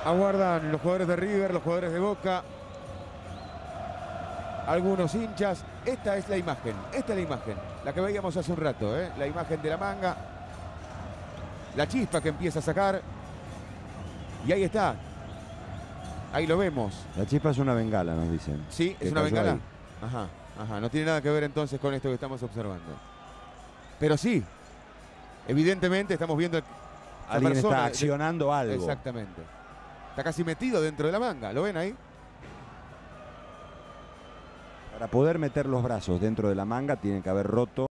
Aguardan los jugadores de River, los jugadores de Boca, algunos hinchas. Esta es la imagen, la que veíamos hace un rato, la imagen de la manga, la chispa que empieza a sacar. Y ahí está, ahí lo vemos. La chispa es una bengala, nos dicen. Sí, es una bengala. Ajá, ajá, no tiene nada que ver entonces con esto que estamos observando. Pero sí, evidentemente estamos viendo alguien está accionando algo. Exactamente. Está casi metido dentro de la manga, ¿lo ven ahí? Para poder meter los brazos dentro de la manga tiene que haber roto